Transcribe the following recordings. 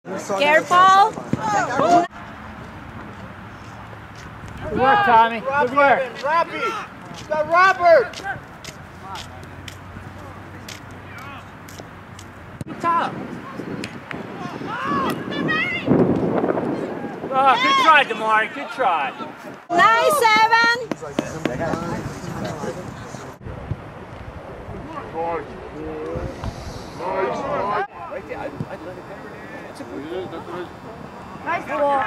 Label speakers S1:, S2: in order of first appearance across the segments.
S1: Careful.
S2: Good work, Tommy. Good work.
S3: Robbie. Got Robert.
S2: Top. Oh, good try, Damari. Good try.
S1: Nice, Evan.
S3: Right there. I'd let it go. That's a good ball.
S1: Nice ball.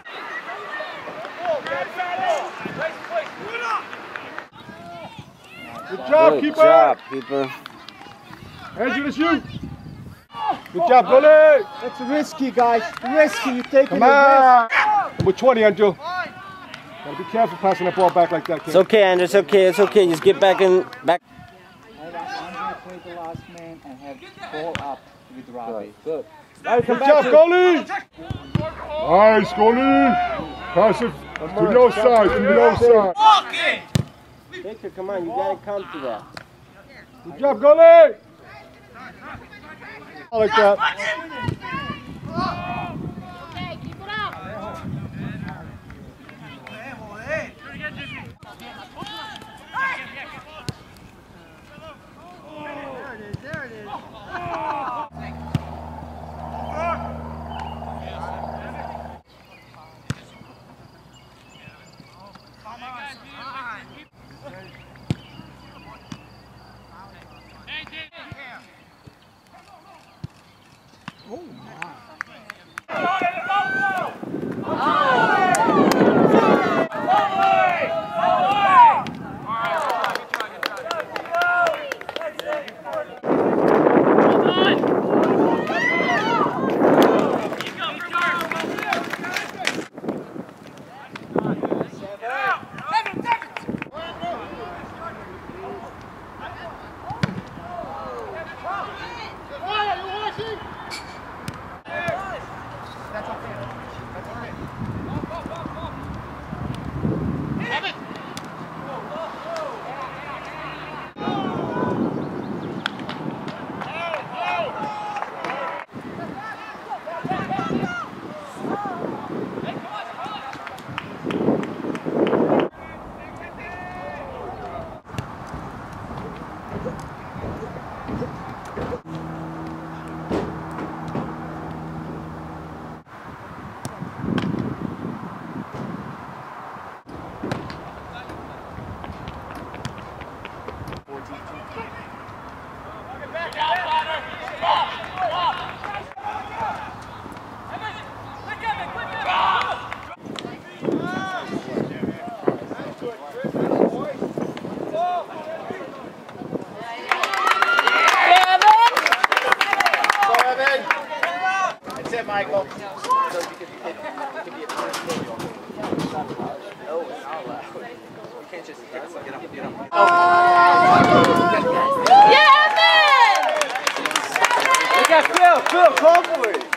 S3: Good job, keeper.
S4: Good job, keeper.
S3: Andrew, it's you. Good job, goalie.
S5: That's risky, guys. Risky. You take it.
S3: Come on. Number 20, Andrew. Gotta be careful passing that ball back like that, kid.
S4: It's okay, Andrew. It's okay. It's okay. Just get back in. Back.
S5: I want Andre to play the last man and have ball up with Robbie.
S4: Good.
S3: Good job, goalie. Nice, goalie. Pass it to the outside, to the outside.
S4: Baker, come on. You gotta come to that.
S3: Good job, goalie. Like that.
S1: Okay, keep it up. There it is.
S3: Michael.
S6: So you can be a first goalie on No, it's not allowed. You can't just get up.
S1: Yeah, man!
S6: Phil, call for it.